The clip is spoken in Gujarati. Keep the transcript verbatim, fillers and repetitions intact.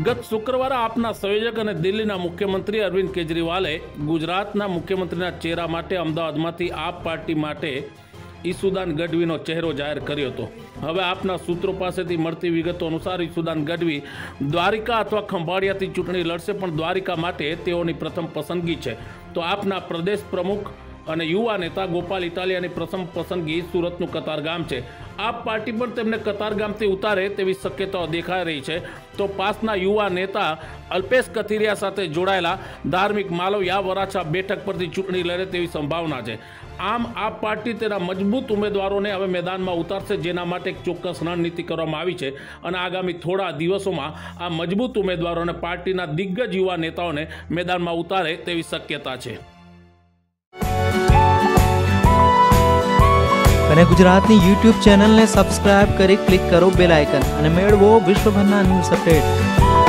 ગત શુક્રવારે આપના સંયોજક અને દિલ્હીના મુખ્યમંત્રી અરવિંદ કેજરીવાલે ગુજરાતના મુખ્યમંત્રીના ચહેરા માટે અમદાવાદમાંથી આપ પાર્ટી માટે ઈસુદાન ગઢવીનો ચહેરો જાહેર કર્યો હતો। હવે આપના સૂત્રો પાસેથી મળતી વિગતો અનુસાર ઈસુદાન ગઢવી દ્વારિકા અથવા ખંભાળિયાથી ચૂંટણી લડશે, પણ દ્વારિકા માટે તેઓની પ્રથમ પસંદગી છે। તો આપના પ્રદેશ પ્રમુખ અને યુવા નેતા ગોપાલ ઇટાલિયાની પ્રથમ પસંદગી સુરતનું કતારગામ છે। આપ પાર્ટી પણ તેમને કતારગામથી ઉતારે તેવી શક્યતાઓ દેખાઈ રહી છે। તો પાસના યુવા નેતા અલ્પેશ કથિરિયા સાથે જોડાયેલા ધાર્મિક માલવિયા વરાછા બેઠક પરથી ચૂંટણી લડે તેવી સંભાવના છે। આમ આપ પાર્ટી તેના મજબૂત ઉમેદવારોને હવે મેદાનમાં ઉતારશે, જેના માટે એક ચોક્કસ રણનીતિ કરવામાં આવી છે અને આગામી થોડા દિવસોમાં આ મજબૂત ઉમેદવારોને પાર્ટીના દિગ્ગજ યુવા નેતાઓને મેદાનમાં ઉતારે તેવી શક્યતા છે। અને ગુજરાતની યુટ્યુબ ચેનલને સબસ્ક્રાઇબ કરી ક્લિક કરો બેલ આઇકન અને મેળવો વિશ્વભરના ન્યૂઝ અપડેટ।